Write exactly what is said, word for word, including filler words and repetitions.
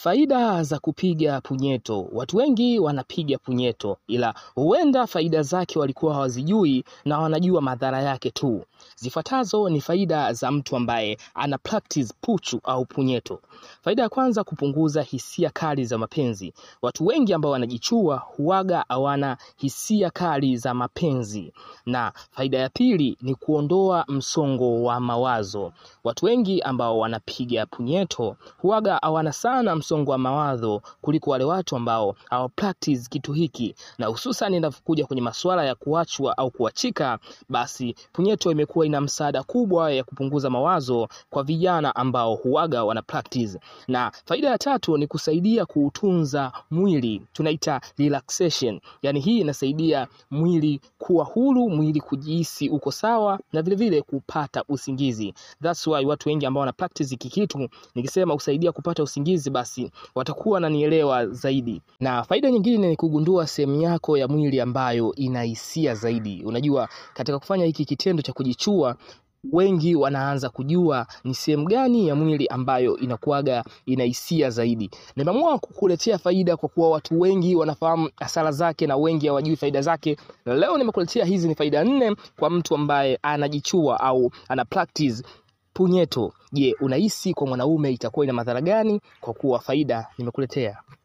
Faida za kupiga punyeto. Watu wengi wanapiga punyeto, ila huenda faida zake walikuwa hawazijui na wanajua madhara yake tu. Zifuatazo ni faida za mtu ambaye ana practice puchu au punyeto. Faida ya kwanza, kupunguza hisia kali za mapenzi. Watu wengi ambao wanajichua huaga hawana hisia kali za mapenzi. Na faida ya pili ni kuondoa msongo wa mawazo. Watu wengi ambao wanapiga punyeto huaga hawana sana msongo wa mawazo kuliko wale watu ambao hawa practice kitu hiki, na hususan inapokuja kwenye masuala ya kuachwa au kuachika, basi punyeto imekuwa ina msaada kubwa ya kupunguza mawazo kwa vijana ambao huaga wana practice. Na faida ya tatu ni kusaidia kuutunza mwili, tunaita relaxation. Yani hii inasaidia mwili kuwa huru, mwili kujihisi uko sawa, na vile vile kupata usingizi. That's why watu wengi ambao wana practice hiki kitu, nikisema usaidia kupata usingizi, basi watakuwa wananielewa zaidi. Na faida nyingine ni kugundua sehemu yako ya mwili ambayo ina hisia zaidi. Unajua, katika kufanya hiki kitendo cha kujichua, wengi wanaanza kujua ni sehemu gani ya mwili ambayo inakuaga ina hisia zaidi. Nimeamua kukuletea faida kwa kuwa watu wengi wanafahamu hasara zake na wengi hawajui faida zake. Na leo nimekuletea hizi ni faida nne kwa mtu ambaye anajichua au ana practice punyeto. Je, unahisi kwa mwanaume itakuwa ina madhara gani? Kwa kuwa faida nimekuletea.